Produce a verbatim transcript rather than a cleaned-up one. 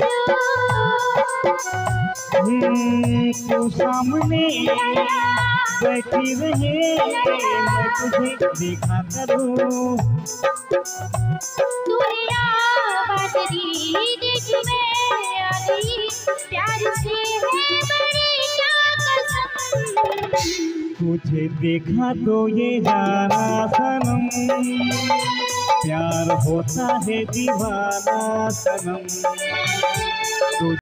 तू सामने बैठी रहे मैं तुझे देखा करूं। तूने आवाज़ दी देखी मैं आ गई, प्यार से है बड़ी क्या कसम। तुझे देखा तो ये जाना सनम, प्यार होता है दीवाना सनम।